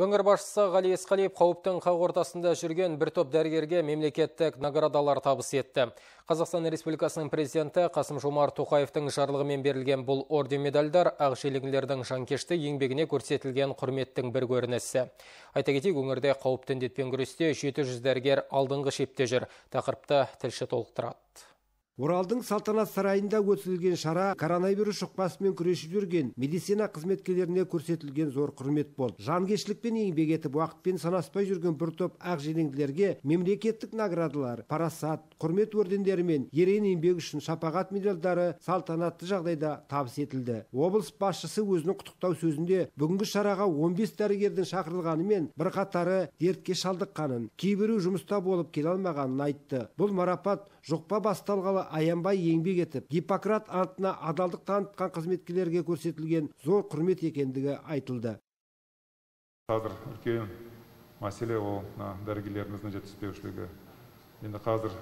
Өңір басшысы Ғали Есқалиев қауіптің қақ ортасында жүрген бір топ дәрігерге мемлекеттік наградалар табыс етті. Қазақстан Республикасының президенті Қасым-Жомарт Тоқаевтың жарлығымен берілген бұл орден медальдар ақжелегілердің жанкешті еңбегіне көрсетілген құрметтің бір көрінісі. Айта кетейік, өңірде қауіпті індетпен күресте 700 дәрігер алдыңғы шепте жүр. Тақырыпты тілші толықтырады. Оралдың салтанат сарайында өткізілген шара коронавирус жұқпасымен күресіп жүрген медицина қызметкерлеріне көрсетілген зор құрмет болды. Жанкештілікпен еңбек етіп, уақытпен санаспай жүрген бір топ ақжелеңділерге мемлекеттік наградалар, парасат, құрмет ордендері мен ерен еңбек үшін шапағат медальдары салтанатты жағдайда табыс етілді. Облыс басшысы өзінің құттықтау сөзінде бүгінгі шараға 15 дәрігердің шақырылғанымен бірқатары дертке шалдыққанын, кейбірі жұмыста болып келе алмағанын айтты. Бұл марапат жұқпа басталғалы аянбай еңбек етіп, Гиппократ антына адалдық танытқан қызметкерлерге көрсетілген зор құрмет екендігі айтылды. Қазір үлкен мәселе ол дәрігерлеріміздің жетіспеушілігі. Енді қазір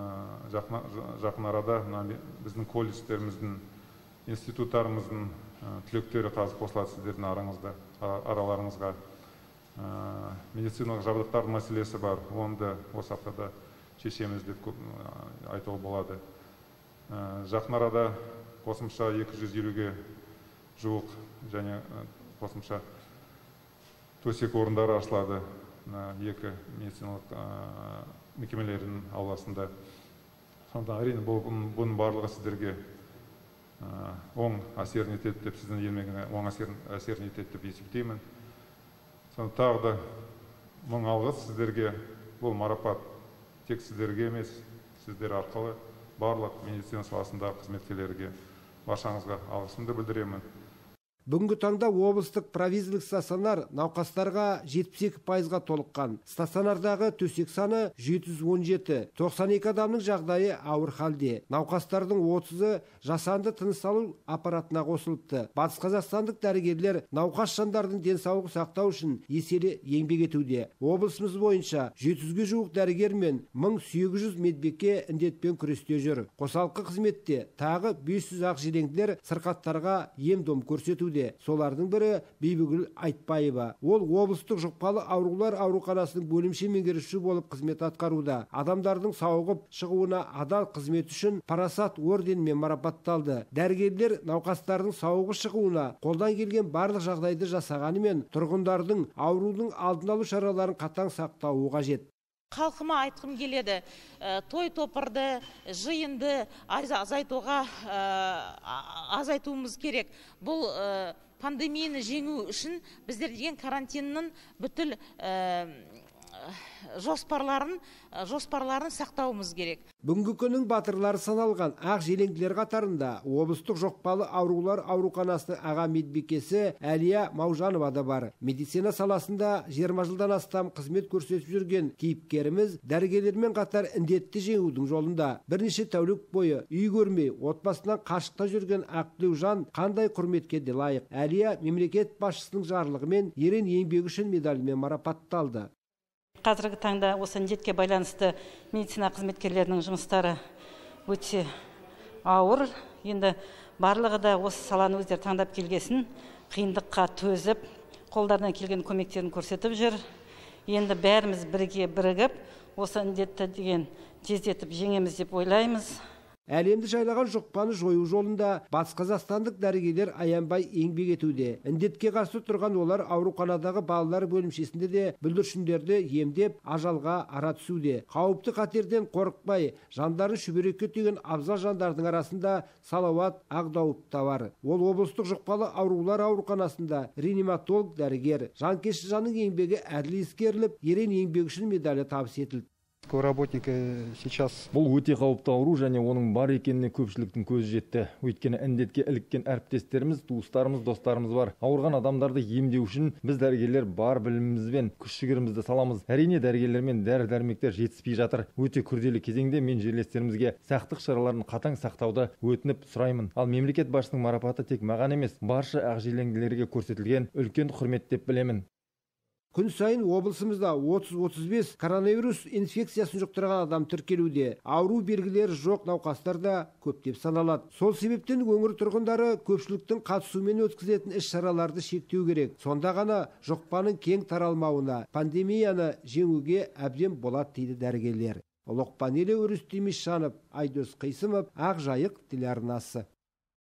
жақын арада біздің колледждеріміздің, институттарымыздың түлектері қазір қосылады сіздердің араларыңызға. Медициналық жабдықтар мәселесі бар, оны да осы аптада шешеміз деп айтуға болады. Жақын арада қосымша 250-ге жуық және қосымша төсек орындары ашылады екі медициналық мекемелердің ауласында. Сонда әрине бұның барлығы сіздерге оң әсерін етеді деп, сіздің еңбегіне оң әсерін етеді деп есептеймін. Сонда тағы да мың алғыс сіздерге. Бұл марапат тек сіздерге емес, сіздер арқылы барлық медицина саласындағы қызметкерлерге баршаңызға алғысымды білдіремін. Бүгінгі таңда облыстық провизорлық стационар науқастарға 72%-ға толыққан. Стационардағы төсек саны 717, 92 адамның жағдайы ауыр халде. Науқастардың 30-ы жасанды тыныс алу аппаратына қосылыпты. Батыс қазақстандық дәрігерлер науқас жандардың денсаулығын сақтау үшін еселі еңбек етуде. Облысымыз бойынша 700-ге жуық дәрігер мен 1800 медбике індетпен күресте жүр. Қосалқы қызметте тағы 500 ақжелеңділер сырқаттарға ем-дом көрсетуде. Солардың бірі Бибігүл Айтбаева. Ол облыстық жұқпалы аурулар ауруханасының бөлімше меңгерушісі болып қызмет атқаруда. Адамдардың сауығып шығуына адал қызмет үшін парасат орденімен марапатталды. Дәрігерлер науқастардың сауығып шығуына қолдан келген барлық жағдайды жасағанымен, тұрғындардың аурудың алдын алу шараларын қатаң сақтауы қажет. Халқыма айтқым келеді, той топырды, жиынды азайтуымыз керек. Бұл пандемияны жеңу үшін біздер деген карантиннің бүткіл жоспарларын сақтауымыз керек. Бүгінгі күннің батырлары саналған ақжелеңділер қатарында облыстық жұқпалы аурулар ауруханасының аға медбикесі Әлия Маужанова да бар. Медицина саласында 20 жылдан астам қызмет көрсетіп жүрген кейіпкеріміз дәрігерлермен қатар індетті жеңудің жолында. Бірнеше тәулік бойы үй көрмей, отбасынан қашықта жүрген ақтілеу жан қандай құрметке де лайық. Әлия мемлекет басшысының жарлығымен ерен еңбегі үшін медалімен марапатталды. Қазіргі таңда осы індетке байланысты медицина қызметкерлерінің жұмыстары өте ауыр. Енді барлығы да осы саланы өздері таңдап келгесін, қиындыққа төзіп, қолдарынан келген көмектерін көрсетіп жүр. Енді бәріміз бірігіп, осы індетті деген тездетіп жеңеміз деп ойлаймыз. Әлемді жайлаған жұқпаны жою жолында батыс қазақстандық дәрігерлер аянбай еңбек етуде. Індетке қарсы тұрған олар ауруханадағы балалар бөлімшесінде де бүлдіршіндерді емдеп, ажалға ара түсуде. Қауіпті қатерден қорықпай, жандарын шүберекке түйген абзал жандардың арасында Салауат Ағдауып та бар. Ол облыстық жұқпалы аурулар ауруханасында реаниматолог дәрігер. Жанкешті жанның еңбегі әділ ескеріліп, ерен еңбегі үшін медалі табыс етілді. Бұл өте қауіпті ауру және оның бар екеніне көпшіліктің көзі жетті. Өйткені індетке іліккен әріптестеріміз, туыстарымыз, достарымыз бар. Ауырған адамдарды емдеу үшін біз дәрігерлер бар білімімізбен күш-жігерімізді саламыз. Әрине дәрігерлермен дәрі-дәрмектер жетіспей жатыр. Өте күрделі кезеңде мен жерлестерімізге сақтық шараларын қатаң сақтауды өтініп сұраймын. Ал мемлекет басшысының марапаты тек маған емес, барша ақжелеңділерге көрсетілген үлкен құрмет деп білемін. Күн сайын облысымызда 30-35 коронавирус инфекциясын жұқтырған адам тіркелуде. Ауру белгілері жоқ науқастар да көптеп саналады. Сол себептен өңір тұрғындары көпшіліктің қатысуымен өткізілетін іс-шараларды шектеу керек. Сонда ғана жұқпаның кең таралмауына, пандемияны жеңуге әбден болады дейді дәрігерлер. Лоқпан елі Өрістемес Жанып, Айдос Қисымов, Ақжайық телеарнасы.